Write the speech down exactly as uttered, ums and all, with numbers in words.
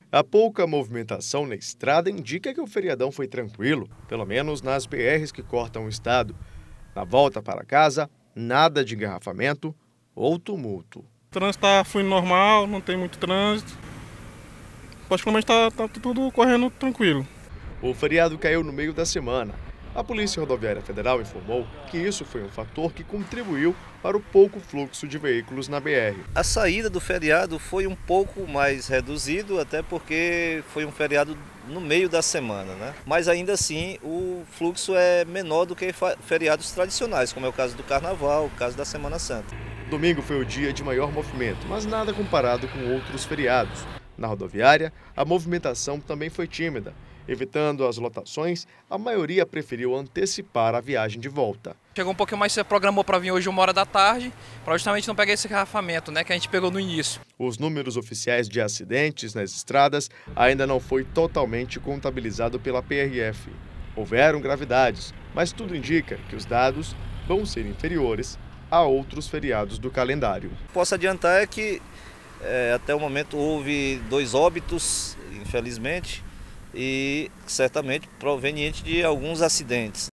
A pouca movimentação na estrada indica que o feriadão foi tranquilo, pelo menos nas B Rs que cortam o estado. Na volta para casa, nada de engarrafamento ou tumulto. O trânsito está fluindo normal, não tem muito trânsito. Praticamente está tá tudo correndo tranquilo. O feriado caiu no meio da semana. A Polícia Rodoviária Federal informou que isso foi um fator que contribuiu para o pouco fluxo de veículos na B R. A saída do feriado foi um pouco mais reduzido, até porque foi um feriado no meio da semana, né? Mas ainda assim o fluxo é menor do que feriados tradicionais, como é o caso do Carnaval, o caso da Semana Santa. Domingo foi o dia de maior movimento, mas nada comparado com outros feriados. Na rodoviária, a movimentação também foi tímida. Evitando as lotações, a maioria preferiu antecipar a viagem de volta. Chegou um pouquinho mais, você programou para vir hoje uma hora da tarde, para justamente não pegar esse engarrafamento, né, que a gente pegou no início. Os números oficiais de acidentes nas estradas ainda não foi totalmente contabilizado pela P R F. Houveram gravidades, mas tudo indica que os dados vão ser inferiores a outros feriados do calendário. Posso adiantar é que é, até o momento houve dois óbitos, infelizmente, e certamente proveniente de alguns acidentes.